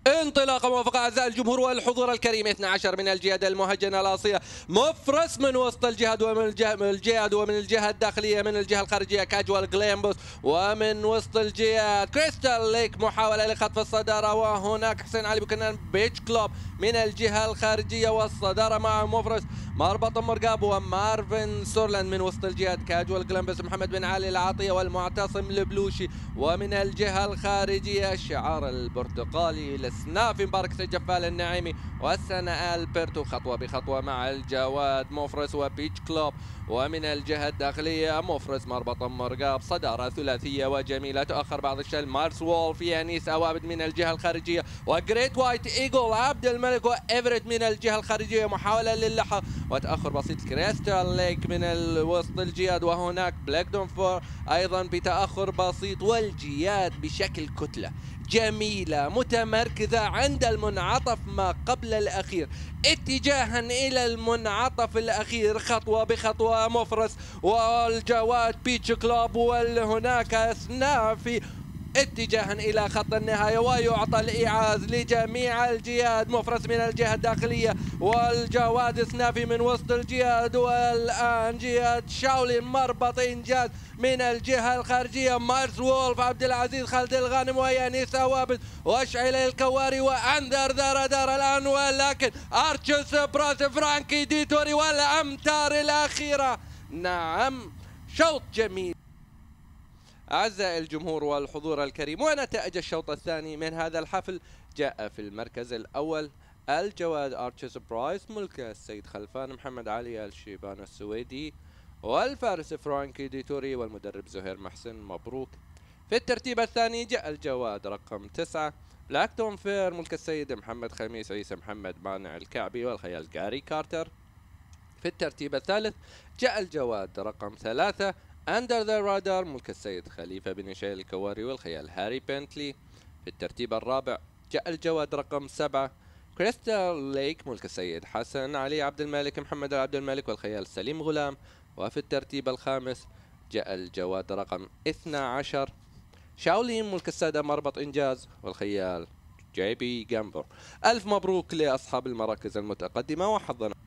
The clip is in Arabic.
انطلاقه موفقه اعزائي الجمهور والحضور الكريم. 12 من الجهه المهجنه الاصليه، مفرس من وسط الجهاد ومن الجهه الداخليه، من الجهه الخارجيه كاجوال جليمبوس، ومن وسط الجهات كريستال ليك محاوله لخطف الصداره، وهناك حسين علي بوكنان بيتش كلوب من الجهه الخارجيه والصداره مع مفرس مربط مرقاب ومارفن سورلاند من وسط الجهات كاجوال جليمبوس محمد بن علي العاطيه والمعتصم البلوشي، ومن الجهه الخارجيه الشعار البرتقالي لسنافي مبارك سيد جفال النعيمي والسنة البرتو خطوة بخطوة مع الجواد مفرس وبيتش كلوب، ومن الجهة الداخلية مفرس مربط مرقاب صدارة ثلاثية وجميلة تؤخر بعض الشيء مارس وولف يانيس أوابد من الجهة الخارجية وجريت وايت ايجل عبد الملك وإيفرت من الجهة الخارجية محاولة للحق وتأخر بسيط كريستال ليك من وسط الجياد، وهناك بلاك دون فور أيضا بتأخر بسيط، والجياد بشكل كتلة جميلة متمركزة عند المنعطف ما قبل الأخير اتجاها إلى المنعطف الأخير خطوة بخطوة مفرس والجواد بيتش كلوب، وهناك سنافي اتجاها الى خط النهايه، ويعطى الايعاز لجميع الجهات مفرس من الجهه الداخليه والجواد سنافي من وسط الجهاد، والان جهاد شاولين مربط انجاز من الجهه الخارجيه مارس وولف عبد العزيز خالد الغانم ويانيس وابد واشعل الكواري واندر دار الان، ولكن ارتشوس براس فرانكي ديتوري والامتار الاخيره. نعم شوط جميل أعزائي الجمهور والحضور الكريم، ونتائج الشوط الثاني من هذا الحفل. جاء في المركز الأول الجواد أرتشوس برايس ملك السيد خلفان محمد علي الشيبان السويدي، والفارس فرانكي ديتوري والمدرب زهير محسن مبروك. في الترتيب الثاني جاء الجواد رقم 9 بلاكتون فير ملك السيد محمد خميس عيسى محمد مانع الكعبي والخيال جاري كارتر. في الترتيب الثالث جاء الجواد رقم 3 أندر ذا رادار ملك السيد خليفة بن شيل الكواري والخيال هاري بنتلي. في الترتيب الرابع جاء الجواد رقم 7 كريستال ليك ملك السيد حسن علي عبد الملك محمد عبد الملك والخيال سليم غلام. وفي الترتيب الخامس جاء الجواد رقم 12 شاولين ملك السادة مربط إنجاز والخيال جي بي جامبر. ألف مبروك لأصحاب المراكز المتقدمة وحظنا.